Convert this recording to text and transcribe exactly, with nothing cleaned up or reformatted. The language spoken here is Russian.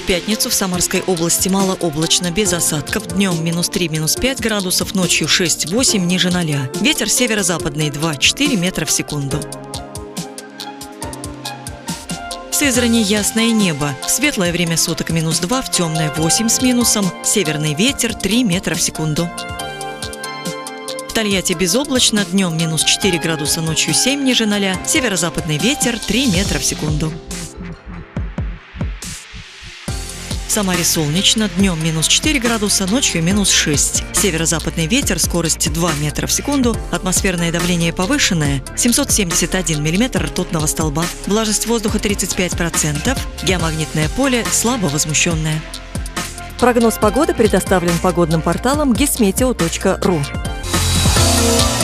пятницу в Самарской области малооблачно, без осадков. Днем минус три, минус пять градусов, ночью шесть-восемь, ниже ноля. Ветер северо-западный два-четыре метра в секунду. В Сызрани ясное небо. В светлое время суток минус два, в темное восемь с минусом. Северный ветер три метра в секунду. В Тольятти безоблачно, днем минус четыре градуса, ночью семь ниже ноля. Северо-западный ветер три метра в секунду. В Самаре солнечно, днем минус четыре градуса, ночью минус шесть. Северо-западный ветер, скорость два метра в секунду, атмосферное давление повышенное, семьсот семьдесят один миллиметр ртутного столба, влажность воздуха тридцать пять процентов, геомагнитное поле слабо возмущенное. Прогноз погоды предоставлен погодным порталом гисметео точка ру.